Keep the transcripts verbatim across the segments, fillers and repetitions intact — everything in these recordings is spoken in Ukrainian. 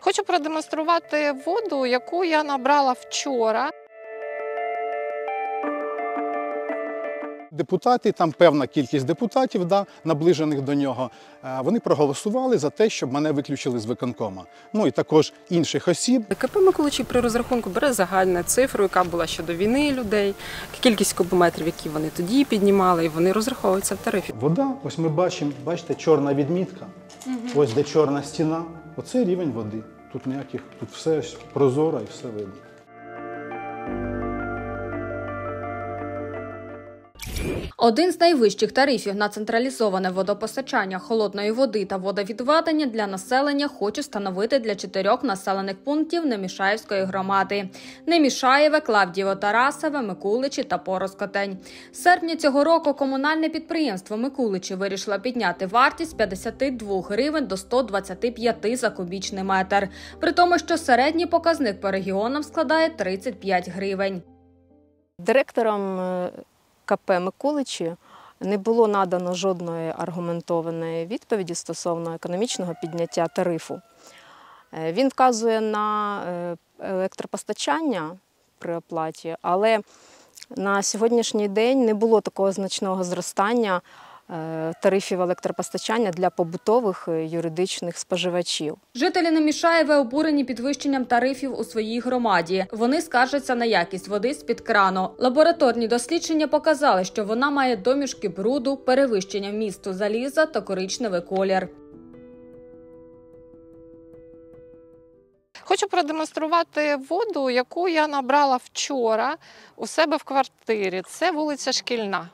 Хочу продемонструвати воду, яку я набрала вчора. Депутати, там певна кількість депутатів, да, наближених до нього, вони проголосували за те, щоб мене виключили з виконкома. Ну і також інших осіб. КП Микуличі при розрахунку бере загальну цифру, яка була щодо війни людей, кількість кубометрів, які вони тоді піднімали, і вони розраховуються в тарифі. Вода, ось ми бачимо, бачите, чорна відмітка, угу. Ось де чорна стіна, оце рівень води. Тут ніяких, тут все прозоро і все видно. Один з найвищих тарифів на централізоване водопостачання холодної води та водовідведення для населення хочуть встановити для чотирьох населених пунктів Немішаївської громади – Немішаєве, Клавдієво-Тарасове, Микуличі та Порозкотень. З серпня цього року комунальне підприємство Микуличі вирішило підняти вартість з п'ятдесяти двох гривень до ста двадцяти п'яти за кубічний метр, при тому, що середній показник по регіонам складає тридцять п'ять гривень. Директором КП Микуличі не було надано жодної аргументованої відповіді стосовно економічного підняття тарифу. Він вказує на електропостачання при оплаті, але на сьогоднішній день не було такого значного зростання тарифів електропостачання для побутових юридичних споживачів. Жителі Немішаєва обурені підвищенням тарифів у своїй громаді. Вони скаржаться на якість води з-під крану. Лабораторні дослідження показали, що вона має домішки бруду, перевищення вмісту заліза та коричневий колір. Хочу продемонструвати воду, яку я набрала вчора у себе в квартирі. Це вулиця Шкільна.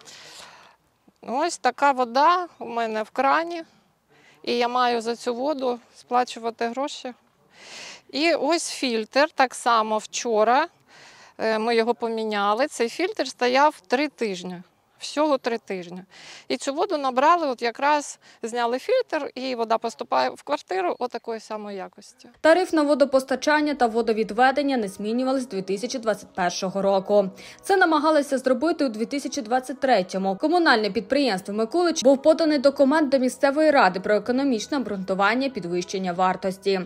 Ось така вода у мене в крані, і я маю за цю воду сплачувати гроші. І ось фільтр, так само вчора ми його поміняли. Цей фільтр стояв три тижні, всього три тижні. І цю воду набрали, от якраз зняли фільтр, і вода поступає в квартиру отакої самої якості. Тариф на водопостачання та водовідведення не змінювали з дві тисячі двадцять першого року. Це намагалися зробити у дві тисячі двадцять третьому. Комунальне підприємство Микулич був поданий документ до місцевої ради про економічне обґрунтування підвищення вартості.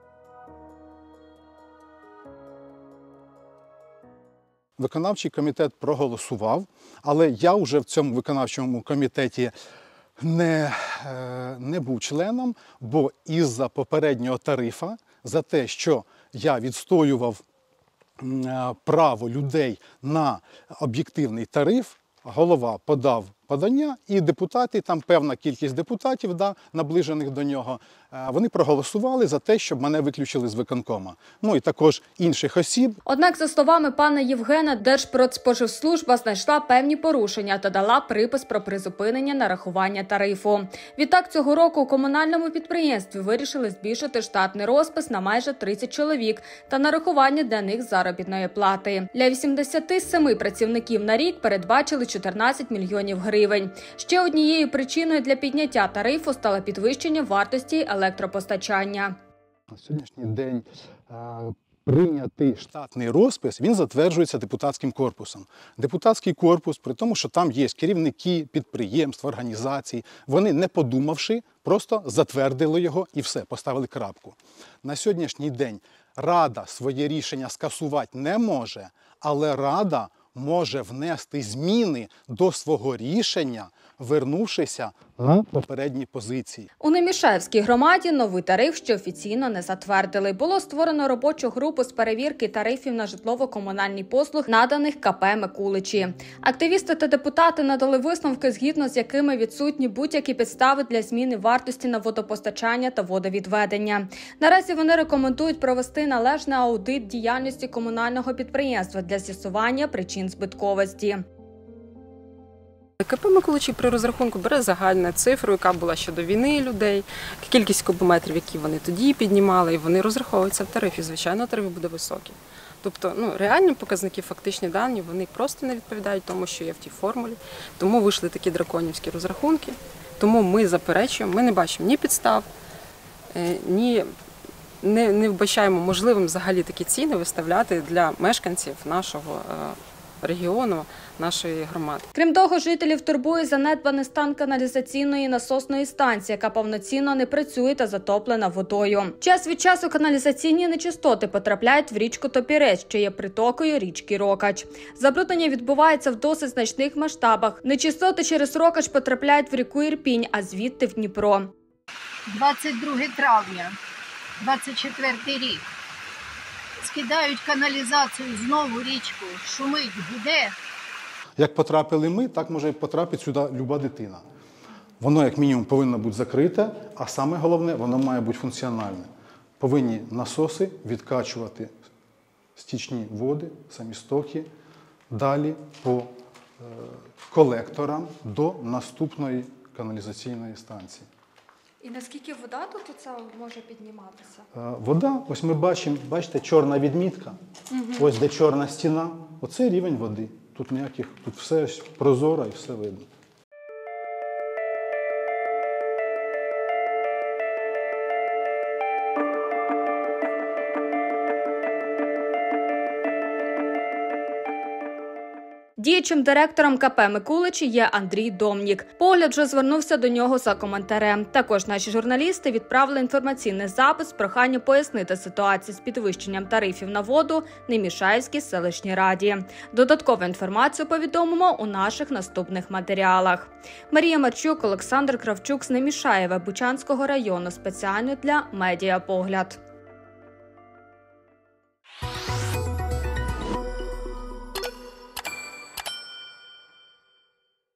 Виконавчий комітет проголосував, але я вже в цьому виконавчому комітеті не, не був членом, бо із-за попереднього тарифа, за те, що я відстоював право людей на об'єктивний тариф, голова подав подання, і депутати, там певна кількість депутатів, да, наближених до нього, вони проголосували за те, щоб мене виключили з виконкома. Ну і також інших осіб. Однак, за словами пана Євгена, Держпродспоживслужба знайшла певні порушення та дала припис про призупинення нарахування тарифу. Відтак, цього року у комунальному підприємстві вирішили збільшити штатний розпис на майже тридцять чоловік та нарахування для них заробітної плати. Для вісімдесяти семи працівників на рік передбачили чотирнадцять мільйонів гривень. Ще однією причиною для підняття тарифу стало підвищення вартості електропостачання. На сьогоднішній день прийнятий штатний розпис, він затверджується депутатським корпусом. Депутатський корпус, при тому, що там є керівники підприємств, організацій, вони, не подумавши, просто затвердили його і все, поставили крапку. На сьогоднішній день Рада своє рішення скасувати не може, але Рада може внести зміни до свого рішення, вернувшися на попередні позиції. У Немішаївській громаді новий тариф ще офіційно не затвердили. Було створено робочу групу з перевірки тарифів на житлово-комунальні послуги, наданих КП Микуличі. Активісти та депутати надали висновки, згідно з якими відсутні будь-які підстави для зміни вартості на водопостачання та водовідведення. Наразі вони рекомендують провести належний аудит діяльності комунального підприємства для з'ясування причин збитковості. КП Микуличі при розрахунку бере загальну цифру, яка була щодо війни людей, кількість кубометрів, які вони тоді піднімали, і вони розраховуються в тарифі. Звичайно, тариф буде високий. Тобто, ну, реальні показники, фактичні дані, вони просто не відповідають тому, що є в тій формулі. Тому вийшли такі драконівські розрахунки. Тому ми заперечуємо, ми не бачимо ні підстав, ні не, не вбачаємо можливим взагалі такі ціни виставляти для мешканців нашого регіону, нашої громади. Крім того, жителів турбує занедбаний стан каналізаційної насосної станції, яка повноцінно не працює та затоплена водою. Час від часу каналізаційні нечистоти потрапляють в річку Топірець, що є притокою річки Рокач. Забруднення відбувається в досить значних масштабах. Нечистоти через Рокач потрапляють в ріку Ірпінь, а звідти в Дніпро. двадцять друге травня, двадцять четвертий рік. Скидають каналізацію знову річку, шумить, гуде. Як потрапили ми, так може потрапити сюди люба дитина. Воно, як мінімум, повинно бути закрите, а саме головне, воно має бути функціональне. Повинні насоси відкачувати стічні води, самі стоки, далі по е, колекторам до наступної каналізаційної станції. І наскільки вода тут оце може підніматися? Е, вода, ось ми бачимо, бачите, чорна відмітка, угу. Ось де чорна стіна, оце рівень води. Тут ніяких, тут все прозоро і все видно. Діючим директором ка пе Микуличі є Андрій Домнік. Погляд вже звернувся до нього за коментарем. Також наші журналісти відправили інформаційний запит з проханням пояснити ситуацію з підвищенням тарифів на воду Немішаївській селищній раді. Додаткову інформацію повідомимо у наших наступних матеріалах. Марія Марчук, Олександр Кравчук з Немішаєва Бучанського району спеціально для Медіапогляд.